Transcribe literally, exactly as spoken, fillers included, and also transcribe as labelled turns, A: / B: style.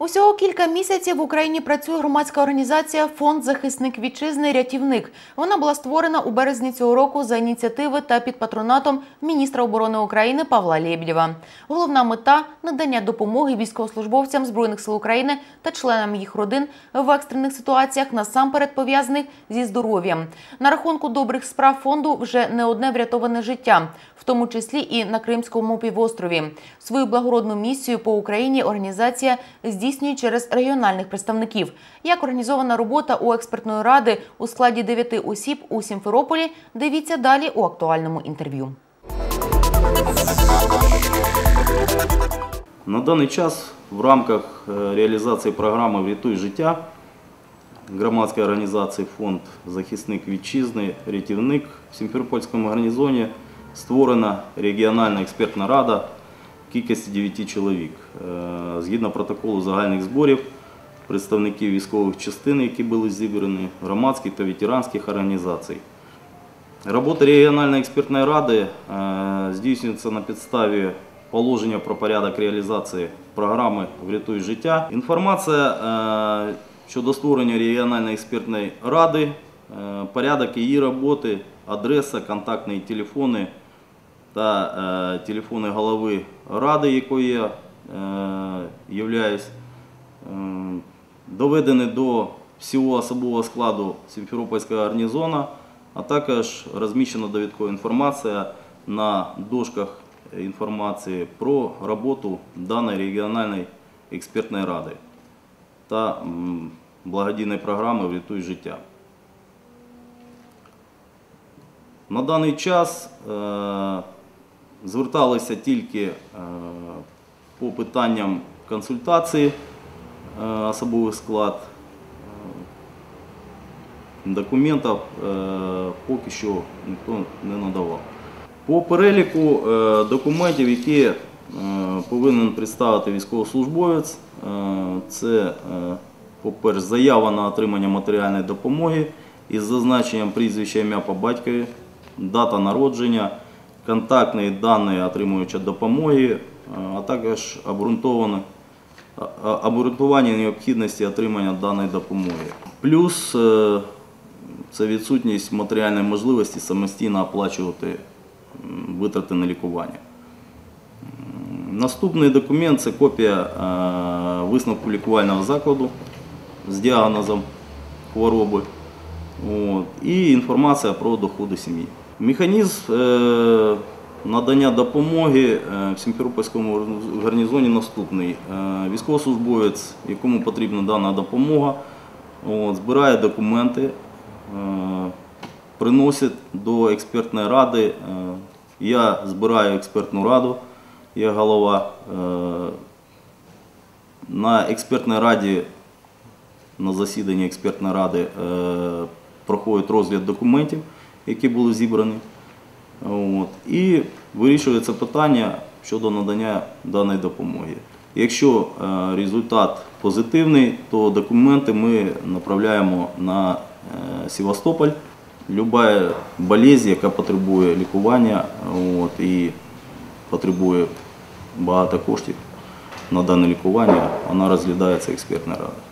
A: Усього кілька місяців в Україні працює громадська організація «Фонд захисник вітчизни. Рятівник». Вона була створена у березні цього року за ініціативи та під патронатом міністра оборони України Павла Лєбєдєва. Головна мета – надання допомоги військовослужбовцям Збройних сил України та членам їх родин в екстрених ситуаціях, насамперед пов'язаних зі здоров'ям. На рахунку добрих справ фонду вже не одне врятоване життя, в тому числі і на Кримському півострові. Свою благородну місію по Україні організація здійснює через регіональних представників. Як організована робота у експертної ради у складі дев'яти осіб у Сімферополі, дивіться далі у актуальному інтерв'ю.
B: На даний час в рамках реалізації програми «Врятуй життя» громадської організації «Фонд захисник вітчизни. Рятівник» в Сімферопольському гарнізоні створена регіональна експертна рада в кількості дев'яти чоловік. Згідно протоколу загальних зборів, представників військових частин, які були зібрані, громадських та ветеранських організацій. Робота регіональної експертної ради здійснюється на підставі положення про порядок реалізації програми «Врятуй життя». Інформація щодо створення регіональної експертної ради, порядок її роботи, адреса, контактні телефони та телефони голови ради, якою я являюсь, доведені до всього особового складу Сімферопольського гарнізону, а також розміщена довідкова інформація на дошках інформації про роботу даної регіональної експертної ради та благодійної програми «Врятуй життя». На даний час зверталися тільки по питанням консультації особовий склад, документів поки що ніхто не надавав. По переліку документів, які повинен представити військовослужбовець, це, по-перше, заява на отримання матеріальної допомоги із зазначенням прізвища, ім'я по батькові, дата народження, контактні дані отримуючого допомоги, а також обґрунтування необхідності отримання даної допомоги. Плюс це відсутність матеріальної можливості самостійно оплачувати витрати на лікування. Наступний документ – це копія висновку лікувального закладу з діагнозом хвороби і інформація про доходи сім'ї. Механізм надання допомоги в Сімферопольському гарнізоні наступний. Військовослужбовець, якому потрібна дана допомога, збирає документи, приносить до експертної ради. Я збираю експертну раду, я голова. На експертній раді, на засіданні експертної ради проходить розгляд документів, які були зібрані. І вирішується питання щодо надання даної допомоги. Якщо результат позитивний, то документи ми направляємо на Севастополь. Люба болезнь, яка потребує лікування і потребує багато коштів на дане лікування, вона розглядається експертною радою.